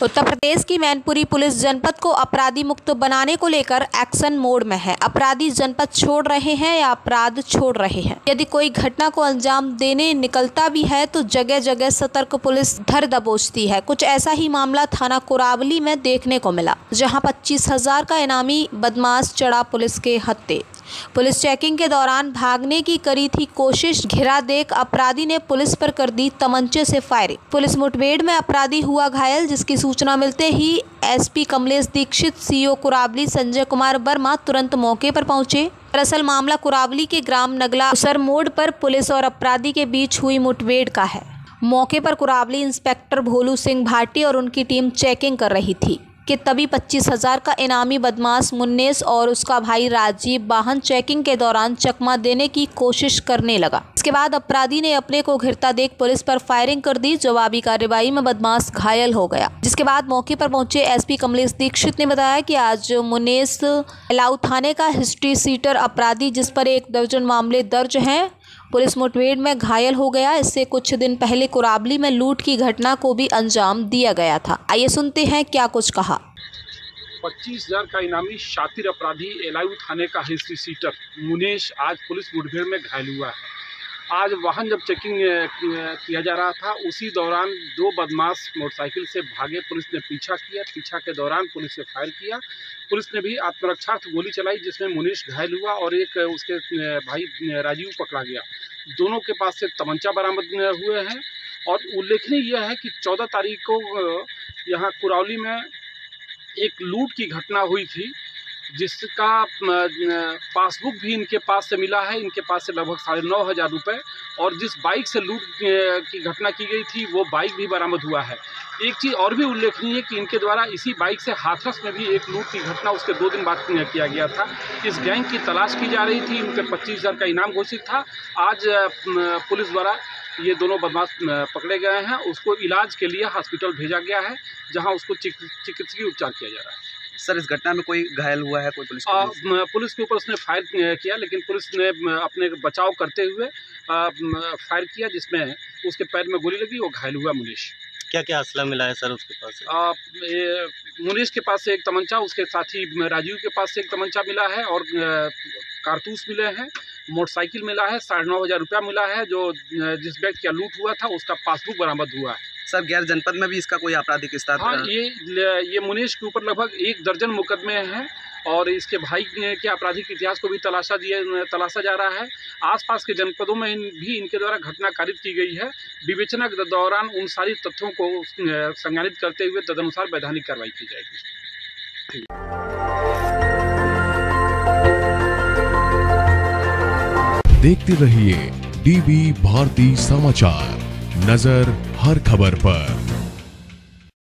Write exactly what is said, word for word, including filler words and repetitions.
उत्तर प्रदेश की मैनपुरी पुलिस जनपद को अपराधी मुक्त बनाने को लेकर एक्शन मोड में है। अपराधी जनपद छोड़ रहे हैं या अपराध छोड़ रहे हैं। यदि कोई घटना को अंजाम देने निकलता भी है तो जगह जगह सतर्क पुलिस धर दबोचती है। कुछ ऐसा ही मामला थाना कुरावली में देखने को मिला, जहां पच्चीस हजार का इनामी बदमाश चढ़ा पुलिस के हत्थे। पुलिस चेकिंग के दौरान भागने की करी थी कोशिश, घिरा देख अपराधी ने पुलिस पर कर दी तमंचे से फायरिंग। पुलिस मुठभेड़ में अपराधी हुआ घायल, जिसकी सूचना मिलते ही एसपी कमलेश दीक्षित, सीओ कुरावली संजय कुमार वर्मा तुरंत मौके पर पहुंचे। दरअसल मामला कुरावली के ग्राम नगला उसर मोड़ पर पुलिस और अपराधी के बीच हुई मुठभेड़ का है। मौके पर कुरावली इंस्पेक्टर भोलू सिंह भाटी और उनकी टीम चेकिंग कर रही थी कि तभी पच्चीस हजार का इनामी बदमाश मुन्नेस और उसका भाई राजीव वाहन चेकिंग के दौरान चकमा देने की कोशिश करने लगा। इसके बाद अपराधी ने अपने को घिरता देख पुलिस पर फायरिंग कर दी। जवाबी कार्रवाई में बदमाश घायल हो गया, जिसके बाद मौके पर पहुंचे एसपी कमलेश दीक्षित ने बताया कि आज मुन्नेस एलाऊ थाने का हिस्ट्री सीटर अपराधी, जिस पर एक दर्जन मामले दर्ज हैं, पुलिस मुठभेड़ में घायल हो गया। इससे कुछ दिन पहले कुरावली में लूट की घटना को भी अंजाम दिया गया था। आइए सुनते हैं क्या कुछ कहा। पच्चीस हजार का इनामी शातिर अपराधी एलायू थाने का हिस्ट्री सीटर मुनेश आज पुलिस मुठभेड़ में घायल हुआ है। आज वाहन जब चेकिंग किया जा रहा था, उसी दौरान दो बदमाश मोटरसाइकिल से भागे। पुलिस ने पीछा किया, पीछा के दौरान पुलिस ने फायर किया। पुलिस ने भी आत्मरक्षार्थ गोली चलाई, जिसमें मुनीश घायल हुआ और एक उसके भाई राजीव पकड़ा गया। दोनों के पास से तमंचा बरामद हुए हैं। और उल्लेखनीय यह है कि चौदह तारीख को यहाँ कुरावली में एक लूट की घटना हुई थी, जिसका पासबुक भी इनके पास से मिला है। इनके पास से लगभग साढ़े नौ हज़ार रुपये और जिस बाइक से लूट की घटना की गई थी वो बाइक भी बरामद हुआ है। एक चीज़ और भी उल्लेखनीय है कि इनके द्वारा इसी बाइक से हाथरस में भी एक लूट की घटना उसके दो दिन बाद किया गया था। इस गैंग की तलाश की जा रही थी। इनके पच्चीस हज़ार का इनाम घोषित था। आज पुलिस द्वारा ये दोनों बदमाश पकड़े गए हैं। उसको इलाज के लिए हॉस्पिटल भेजा गया है, जहाँ उसको चिकित्सकीय उपचार किया जा रहा है। सर, इस घटना में कोई घायल हुआ है? कोई पुलिस आ, पुलिस के ऊपर उसने फायर किया, लेकिन पुलिस ने अपने बचाव करते हुए आ, फायर किया, जिसमें उसके पैर में गोली लगी। वो घायल हुआ मुनीश। क्या क्या असला मिला है सर उसके पास? आ, ए, मुनीश के पास से एक तमंचा, उसके साथी राजीव के पास से एक तमंचा मिला है और कारतूस मिले हैं। मोटरसाइकिल मिला है। साढ़े नौ हज़ार रुपया मिला है। जो जिस व्यक्ति का लूट हुआ था उसका पासबुक बरामद हुआ है। सर, गैर जनपद में भी इसका कोई आपराधिक विस्तार? हाँ, ये ये मुनीश के ऊपर लगभग एक दर्जन मुकदमे हैं और इसके भाई के आपराधिक इतिहास को भी तलाशा दिया तलाशा जा रहा है। आसपास के जनपदों में इन, भी इनके द्वारा घटना कारित की गई है। विवेचना के दौरान उन सारी तथ्यों को संज्ञानित करते हुए तदनुसार वैधानिक कार्रवाई की जाएगी। देखते रहिए डीवी भारती समाचार, नजर हर खबर पर।